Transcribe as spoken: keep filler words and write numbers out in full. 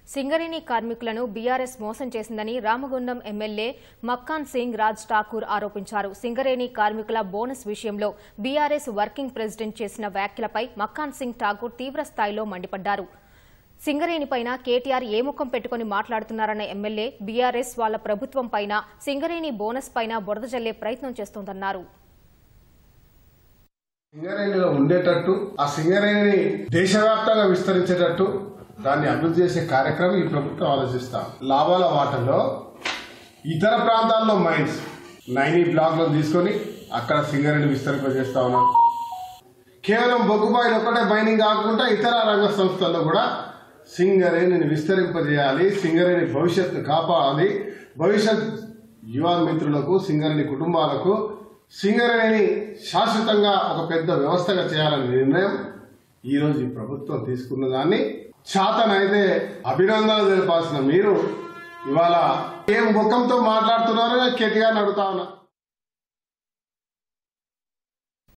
సింగరేణి కార్మికులను బీఆర్ఎస్ మోసం చేసిందని రామగుండం ఎమ్మెల్యే మక్కాన్ సింగ్ రాజ్ ఠాకూర్ ఆరోపించారు. సింగరేణి కార్మికుల బోనస్ విషయంలో బీఆర్ఎస్ వర్కింగ్ ప్రెసిడెంట్ చేసిన వ్యాఖ్యలపై మక్కాన్ సింగ్ ఠాకూర్ తీవ్రస్థాయిలో మండిపడ్డారు. సింగరేణిపైన కేటీఆర్ ఏ ముఖం పెట్టుకుని మాట్లాడుతున్నారన్న ఎమ్మెల్యే బీఆర్ఎస్ వాళ్ల ప్రభుత్వంపైన సింగరేణి బోనస్ పైన బురద జల్లే ప్రయత్నం చేస్తోందన్నారు. సింగరేణిలో ఉండేటట్టు ఆ సింగరేణిని దేశవ్యాప్తంగా విస్తరించేటట్టు దాన్ని అభివృద్ధి చేసే కార్యక్రమం ఈ ప్రభుత్వం ఆలోచిస్తాం. లాభాల వాటలో ఇతర ప్రాంతాల్లో మైన్స్ నైనీ బ్లాక్లో తీసుకొని అక్కడ సింగరేణి విస్తరింపజేస్తా ఉన్నారు. కేవలం బొగ్గుబాయిలు ఒక్కటే మైనింగ్ కాకుండా ఇతర రంగ సంస్థల్లో కూడా సింగరేణిని విస్తరింపజేయాలి. సింగరేణి భవిష్యత్తు కాపాడాలి. భవిష్యత్ యువ మిత్రులకు, సింగరేణి కుటుంబాలకు సింగరేణిని శాశ్వతంగా ఒక పెద్ద వ్యవస్థగా చేయాలనే నిర్ణయం ఈరోజు ఈ ప్రభుత్వం తీసుకున్న దాన్ని చాతనైతే అభినందనలు తెలిపాల్సిన మీరు ఇవాళ ఏం ముఖంతో మాట్లాడుతున్నారో కేటీఆర్ అడుగుతా ఉన్నా.